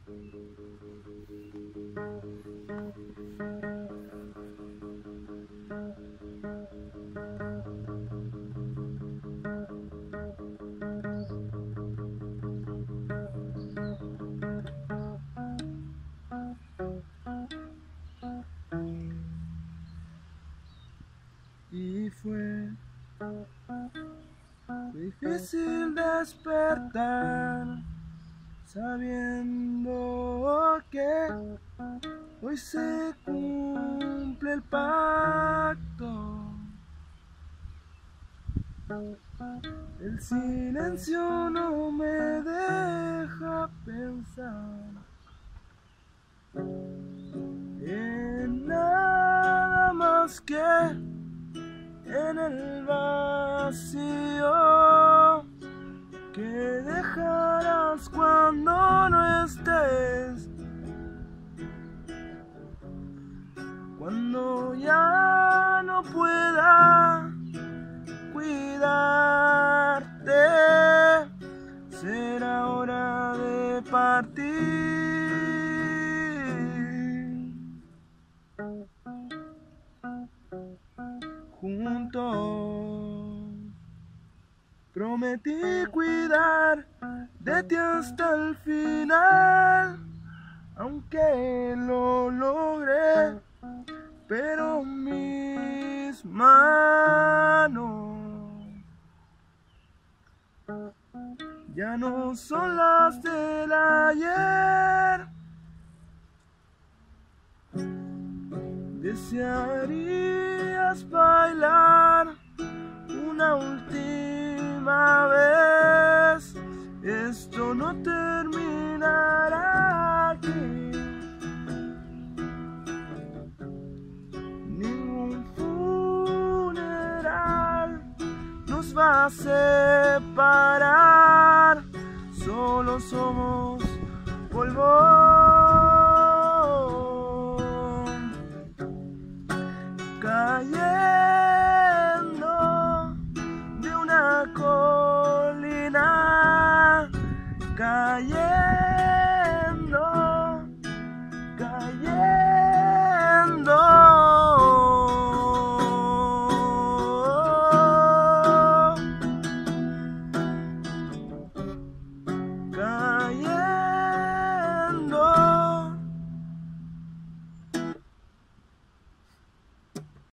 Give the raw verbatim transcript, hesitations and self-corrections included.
Y fue difícil despertar sabiendo que hoy se cumple el pacto. El silencio no me deja pensar en nada más que en el vacío que dejarás cuando no estés, cuando ya no pueda cuidarte, será hora de partir. Juntos prometí cuidar de ti hasta el final, aunque lo logré, pero mis manos ya no son las del ayer. Desearías bailar una última vez. Esto no terminará aquí. Ningún funeral nos va a separar. Solo somos polvo. Cayendo de una colina, cayendo